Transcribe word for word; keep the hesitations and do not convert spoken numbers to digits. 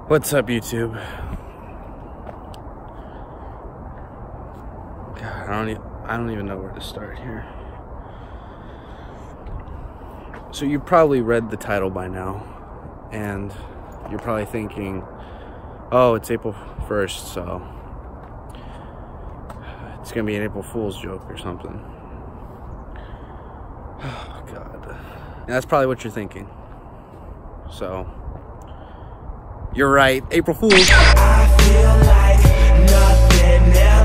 What's up, YouTube? God, I don't even, I don't even know where to start here. So you probably read the title by now, and you're probably thinking, oh, it's April first, so it's gonna be an April Fool's joke or something. Oh, God. And that's probably what you're thinking. So, you're right, April Fool's. I feel like nothing else.